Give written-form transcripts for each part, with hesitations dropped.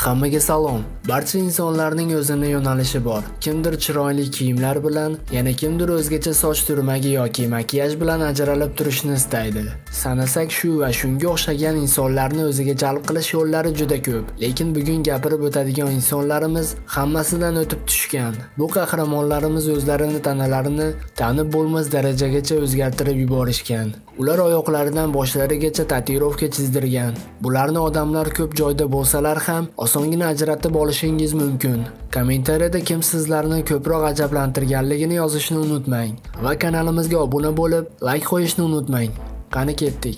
Hammaga salom. Barcha insonlarning o'zining yo'nalishi bor. Kimdir chiroyli kiyimlar bilan, yana kimdir o'zgacha soch turmagi yoki makiyaj bilan ajralib turishni istaydi. Sanasak shu va shunga o'xshagan insonlarni o'ziga jalb qilish yo'llari juda ko'p. Lekin bugun gapirib o'tadigan insonlarimiz hammasidan o'tib tushgan. Bu qahramonlarimiz o'zlarini tanalarini tanib bo'lmas darajagacha o'zgartirib yuborishgan. Ular oyoqlaridan boshlarigacha tatuirovka chizdirgan. Bularni odamlar ko'p joyda bo'lsalar ham osongina ajratib olishingiz mumkin. Kommentariyada kim sizlarni ko'proq ajablantirganligini yozishni unutmang va kanalimizga obuna bo'lib, like qo'yishni unutmang. Qani ketdik.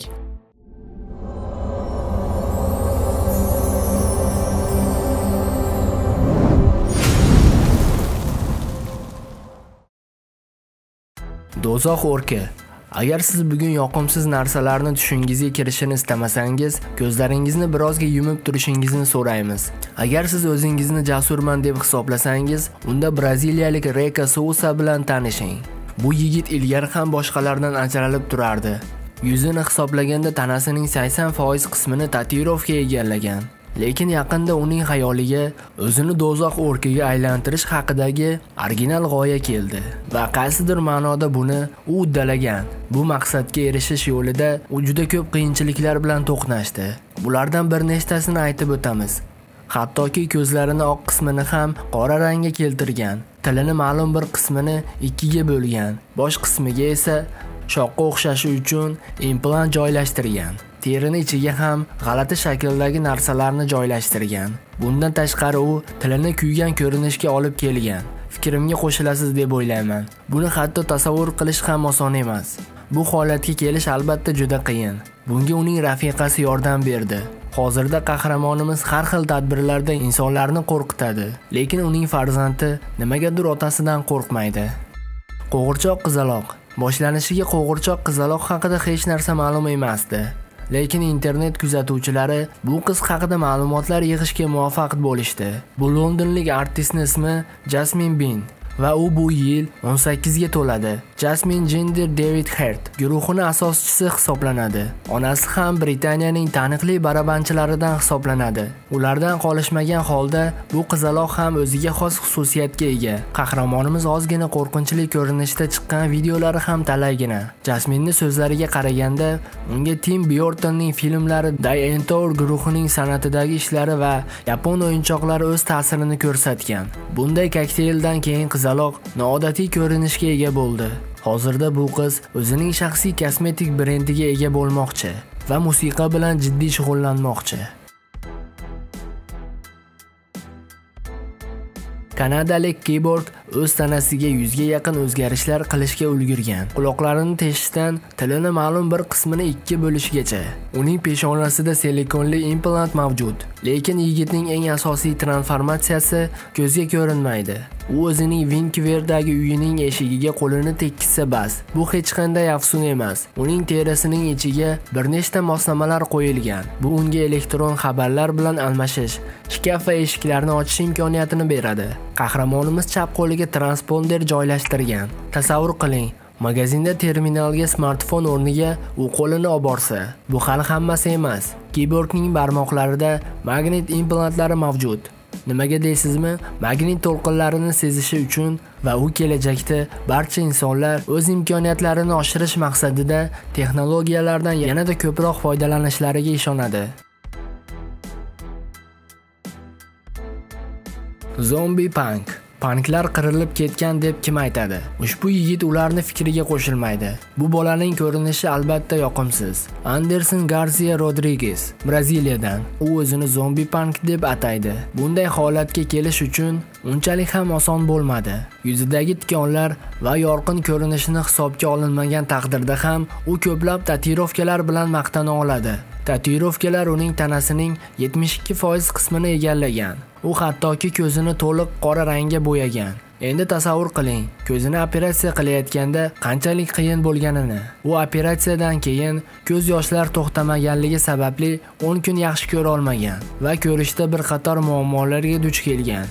Dozoq o'rki. Agar siz bugun yoqimsiz narsalarni tushingizga kirishini istamasangiz, ko'zlaringizni birozga yumib turishingizni so'raymiz. Agar siz o'zingizni jasurman deb hisoblasangiz, unda braziliyalik Reka Sousa bilan tanishing. Bu yigit ilgari ham boshqalardan ajralib turardi. Yuzini hisoblaganda tanasining 80% qismini tatuirovka egallagan. Lekin yaqinda uning xayoliga o'zini dozoq o'rkiga aylantirish haqidagi original g'oya keldi va qaysidir ma'noda buni u uddalagan. Bu maqsadga erishish yo'lida u juda ko'p qiyinchiliklar bilan to'qnashdi. Bulardan bir nechtasini aytib o'tamiz. Hattoki ko'zlarini oq qismini ham qora rangga keltirgan. Tilini ma'lum bir qismini ikkiga bo'lgan. Bosh qismiga esa shoqqa o'xshashi uchun implant joylashtirgan. Terini ichiga ham g'alati shakldagi narsalarni joylashtirgan. Bundan tashqari u tilini kuygan ko'rinishga olib kelgan. Fikrimga qo'shilasiz deb o'ylayman. Buni hatto tasavvur qilish ham oson emas. Bu holatga kelish albatta juda qiyin. Bunga uning rafiqasi yordam berdi. Hozirda qahramonimiz har xil tadbirlarda insonlarni qo'rqitadi, lekin uning farzandi nimagadir otasidan qo'rqmaydi. Qo'g'irchoq qizaloq. Boshlanishiga qo'g'irchoq qizaloq haqida hech narsa ma'lum emasdi. Lekin internet kuzatuvchilari bu qiz haqida ma'lumotlar yig'ishga muvaffaq bo'lishdi. Bu londonlik artistning ismi Jasmine Bin va u bu yil 18 ga to'ladi. Jasmine Gender David Heard guruhining asoschisi hisoblanadi. Onasi ham Britaniyaning taniqli barabanchilaridan hisoblanadi. Ulardan qolishmagan holda bu qizaloq ham o'ziga xos xususiyatga ega. Qahramonimiz ozgina qo'rqinchli ko'rinishda chiqqan videolari ham talaygina. Jasminening so'zlariga qaraganda, unga Tim Burtonning filmlari Die Entour guruhining san'atidagi ishlari va yapon o'yinchoqlari o'z ta'sirini ko'rsatgan. Bunday kokteyldan keyin qizaloq noodatiy ko'rinishga ega bo'ldi. Hozirda bu qiz o'zining shaxsiy kosmetik brendiga ega bo'lmoqchi va musiqa bilan jiddiy shug'ullanmoqchi. Kanadalik kiborg o'z tanasiga 100 ga yaqin o'zgarishlar qilishga ulgurgan. Quloqlarini teshishdan tilini ma'lum bir qismini ikki bo'lishgacha. Uning peshonasida silikonli implant mavjud. Lekin yigitning eng asosiy transformatsiyasi ko'zga ko'rinmaydi. U o'zining Vancouverdagi uyining eshigiga qo'lini tekkizsa bas. Bu hech qanday afsun emas. Uning terisining ichiga bir nechta moslamalar qo'yilgan. Bu unga elektron xabarlar bilan almashish, shkaf va eshiklarni ochish imkoniyatini beradi. Qahramonimiz chap qo'liga transponder joylashtirgan. Tasavvur qiling, magazinda terminalga smartfon o'rniga u qo'lini olib borsa. Bu hali hammasi emas. Kiborgning barmoqlarida magnit implantlari mavjud. Nimaga deysizmi? Magnit to'lqinlarini sezishi uchun va u kelajakda barcha insonlar o'z imkoniyatlarini oshirish maqsadida texnologiyalardan yanada ko'proq foydalanishlariga ishonadi. Zombie punk. Punklar qirilib ketgan deb kim aytadi? Ushbu yigit ularni fikriga qo'shilmaydi. Bu bolaning ko'rinishi albatta yoqimsiz. Anderson Garcia Rodriguez, Braziliyadan. U o'zini zombie punk deb ataydi. Bunday holatga kelish uchun unchalik ham oson bo'lmadi. Yuzidagi tikonlar va yorqin ko'rinishini hisobga olinmagan taqdirda ham u ko'plab tatuirovkalar bilan maqtana oladi. Tatuirovkalar uning tanasining 72% qismini egallagan. U hattoki ko'zini to'liq qora rangga bo'yagan. Endi tasavvur qiling, ko'zini operatsiya qilayotganda qanchalik qiyin bo'lganini. U operatsiyadan keyin ko'z yoshlar to'xtamaganligi sababli 10 kun yaxshi ko'ra olmagan va ko'rishda bir qator muammolarga duch kelgan.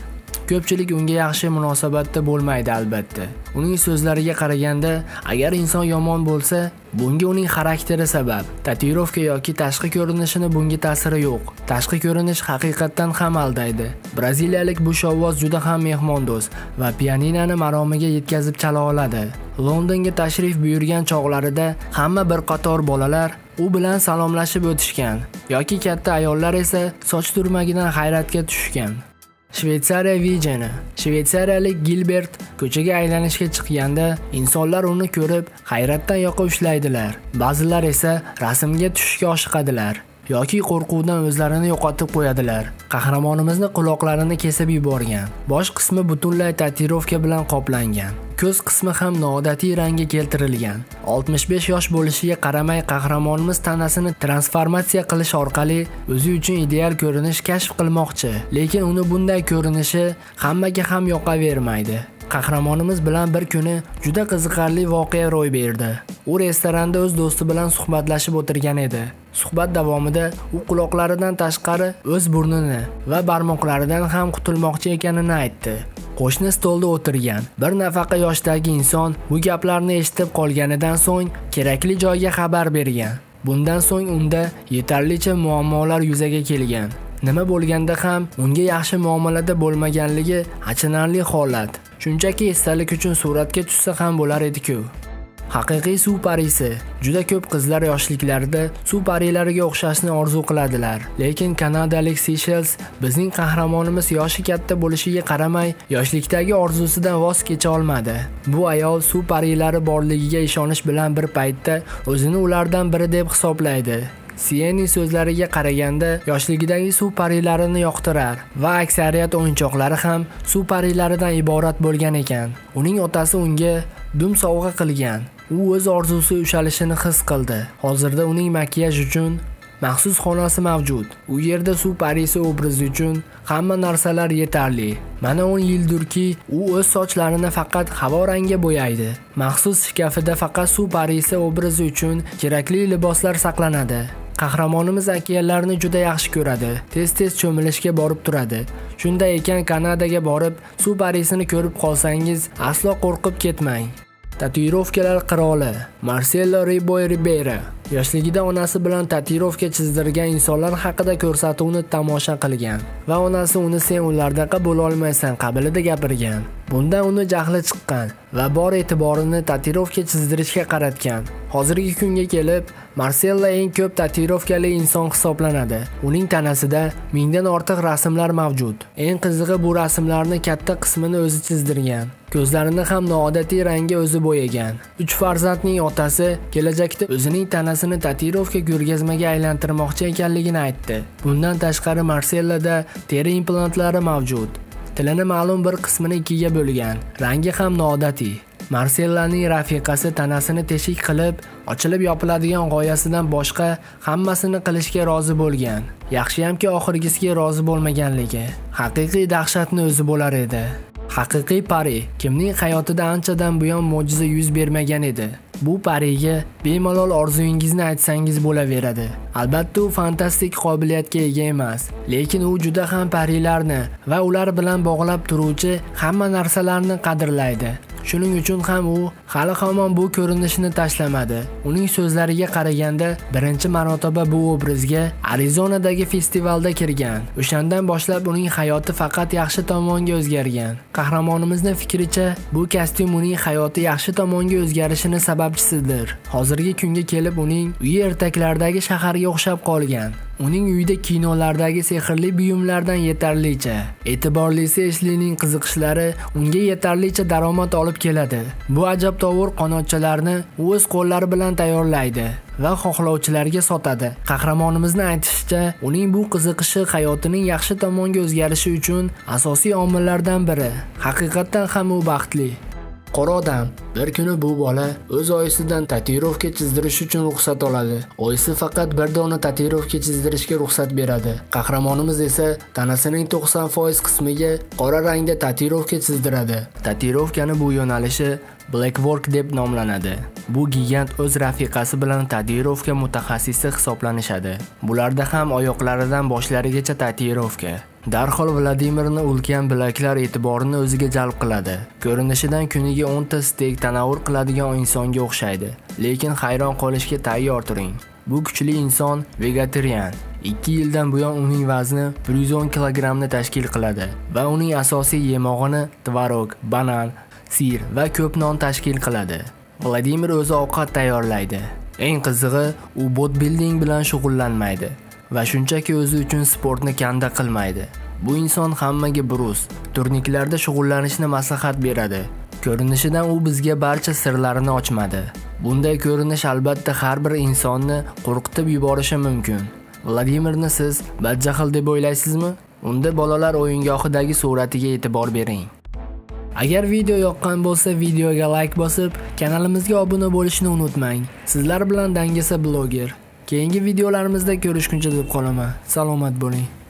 ko'pchilik unga yaxshi munosabatda bo'lmaydi albatta. Uning so'zlariga qaraganda, agar inson yomon bo'lsa, bunga uning xarakteri sabab. Tatuirovka yoki tashqi ko'rinishini bunga ta'siri yo'q. Tashqi ko'rinish haqiqatan ham aldaydi. Braziliyalik bu shovvoz juda ham mehmondo'st va pianinoni maromiga yetkazib chala oladi. Londonga tashrif buyurgan chog'larida hamma bir qator bolalar u bilan salomlashib o'tishgan, yoki katta ayollar esa soch turmagidan hayratga tushgan. Shveysariya Vijeni. Shveysariyalik Gilbert ko'chaga aylanishga chiqqanda insonlar uni ko'rib hayratdan yoqa ushlaydilar. Ba'zilar esa rasmga tushishga oshiqadilar yoki qo'rquvdan o'zlarini yo'qotib qo'yadilar. Qahramonimizni quloqlarini kesib yuborgan. Bosh qismi butunlay tatuirovka bilan qoplangan. Ko'z qismi ham noodatiy rangga keltirilgan. 65 yosh bo'lishiga qaramay qahramonimiz tanasini transformatsiya qilish orqali o'zi uchun ideal ko'rinish kashf qilmoqchi, lekin uni bunday ko'rinishi hammaga ham yoqavermaydi. Qahramonimiz bilan bir kuni juda qiziqarli voqea ro'y berdi. U restoranda o'z do'sti bilan suhbatlashib o'tirgan edi. Suhbat davomida u quloqlaridan tashqari o'z burnini va barmoqlaridan ham qutulmoqchi ekanini aytdi. Qo'shni stolda o'tirgan bir nafaqa yoshdagi inson bu gaplarni eshitib qolganidan so'ng kerakli joyga xabar bergan. Bundan so'ng unda yetarlicha muammolar yuzaga kelgan. Nima bo'lganda ham unga yaxshi muomalada bo'lmaganligi achinarli holat. Shunchaki esdalik uchun suratga tushsa ham bo'lar edi-ku. Haqiqiy suv parisi. Juda ko'p qizlar yoshliklarida suv parilariga o'xshashni orzu qiladilar. Lekin kanadalik Seychelles bizning qahramonimiz yoshi katta bo'lishiga qaramay, yoshlikdagi orzusidan voz kecha olmadi. Bu ayol suv parilari borligiga ishonish bilan bir paytda o'zini ulardan biri deb hisoblaydi. Sienning so'zlariga qaraganda, yoshligidagi suv parilarini yoqtirar va aksariyat o'yinchoqlari ham suv parilaridan iborat bo'lgan ekan. Uning otasi unga dum sovg'a qilgan. U o'z orzusi ushalishini his qildi. Hozirda uning makiyaj uchun maxsus xonasi mavjud. U yerda suv parisi obrazi uchun hamma narsalar yetarli. Mana 10 yildirki, u o'z sochlarini faqat havo rangiga bo'yaydi. Maxsus shkafida faqat suv parisi obrazi uchun kerakli liboslar saqlanadi. Qahramonimiz okeanlarni juda yaxshi ko'radi. Tez-tez cho'milishga borib turadi. Shunday ekan Kanadaga borib, suv parisini ko'rib qolsangiz, aslo qo'rqib ketmang. Tatuirovkalar qiroli Marcelo Riboy Ribeiro yoshligida onasi bilan tatuirovka chizdirgan insonlar haqida ko'rsatuvni tomosha qilgan va onasi uni sen ulardaqa bo'la olmaysan qabilida gapirgan. Bundan uni jahli chiqqan va bor e'tiborini tatuirovka chizdirishga qaratgan. Hozirgi kunga kelib, Marcelo eng ko'p tatuirovkali inson hisoblanadi. Uning tanasida 1000 dan ortiq rasmlar mavjud. Eng qizig'i bu rasmlarni katta qismini o'zi chizdirgan. Ko'zlarini ham noodatiy rangga o'zi bo'yagan. 3 farzandning otasi kelajakda o'zining tanasini tatuirovka ko'rgazmaga aylantirmoqchi ekanligini aytdi. Bundan tashqari Marceloda teri implantlari mavjud. Tilini ma'lum bir qismini ikkiga bo'lgan. Rangi ham noodatiy. Marceloning rafiqasi tanasini teshik qilib, ochilib yopiladigan g'oyasidan boshqa hammasini qilishga rozi bo'lgan. Yaxshiyamki oxirgisiga rozi bo'lmaganligi. Haqiqiy dahshatni o'zi bo'lar edi. Haqiqiy pari kimning hayotida anchadan buyon mo'jiza yuz bermagan edi. Bu pariga bemalol orzuyingizni aytsangiz bo'laveradi. Albatta u fantastik qobiliyatga ega emas, lekin u juda ham parilarni va ular bilan bog'lab turuvchi hamma narsalarni qadrlaydi. Shuning uchun ham u hali hamon bu ko'rinishni tashlamadi. Uning so'zlariga qaraganda, birinchi marotaba bu obrazga Arizonadagi festivalda kirgan. O'shandan boshlab uning hayoti faqat yaxshi tomonga o'zgargan. Qahramonimizning fikricha, bu kostyum uning hayoti yaxshi tomonga o'zgarishini sababchisidir. Hozirgi kunga kelib uning uyi ertaklardagi shaharga o'xshab qolgan. Uning uyida kinolardagi sehrli buyumlardan yetarlicha. E'tiborlisi Eshlining qiziqishlari unga yetarlicha daromad olib keladi. Bu ajabtovur qanotchalarni u o'z qo'llari bilan tayyorlaydi va xohlovchilarga sotadi. Qahramonimizning aytishicha, uning bu qiziqishi hayotining yaxshi tomonga o'zgarishi uchun asosiy omillardan biri. Haqiqatan ham u baxtli. Qora odam. Bir kuni bu bola o'z oyisidan tatuirovka chizdirish uchun ruxsat oladi. Oyisi faqat bir dona tatuirovka chizdirishga ruxsat beradi. Qahramonimiz esa tanasining 90% qismiga qora rangda tatuirovka chizdiradi. Tatuirovkani bu yo'nalishi Black Work deb nomlanadi. Bu gigant o'z rafiqasi bilan tatuirovka mutaxassisi hisoblanishadi. Bularda ham oyoqlaridan boshlarigacha tatuirovka. Darhol Vladimirni ulkan bilaklar e'tiborini o'ziga jalb qiladi. Ko'rinishidan kuniga 10 ta steak tanovvul qiladigan insonga o'xshaydi, lekin hayron qolishga tayyor turing. Bu kuchli inson vegetarian. 2 yildan buyon uning vazni 110 kilogramni tashkil qiladi va uning asosiy yemog'ini tvorog, banan, sir va ko'p non tashkil qiladi. Vladimir o'zi ovqat tayyorlaydi. Eng qizig'i, u bodybuilding bilan shug'ullanmaydi va shunchaki o'zi uchun sportni kanda qilmaydi. Bu inson hammaga brus, turniklarda shug'ullanishni maslahat beradi. Ko'rinishidan u bizga barcha sirlarini ochmadi. Bunday ko'rinish albatta har bir insonni qo'rqitib yuborishi mumkin. Vladimirni siz badjahl deb o'ylaysizmi? Unda bolalar o'yingohidagi suratiga e'tibor bering. Agar video yoqqan bo'lsa, videoga like bosib, kanalimizga obuna bo'lishni unutmang. Sizlar bilan Dangasa bloger. Keyingi videolarimizda ko'rishguncha deb qolaman. Salomat bo'ling.